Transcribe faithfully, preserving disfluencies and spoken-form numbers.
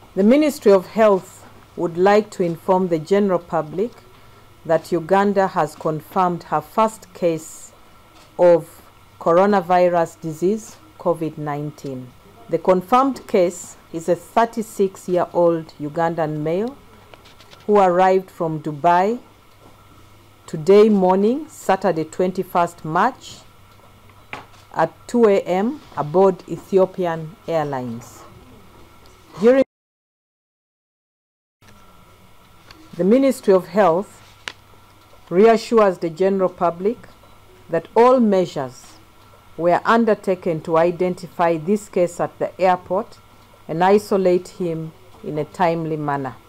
The Ministry of Health would like to inform the general public that Uganda has confirmed her first case of coronavirus disease, COVID nineteen. The confirmed case is a thirty-six-year-old Ugandan male who arrived from Dubai today morning, Saturday twenty-first March, at two A M aboard Ethiopian Airlines. During the Ministry of Health reassures the general public that all measures were undertaken to identify this case at the airport and isolate him in a timely manner.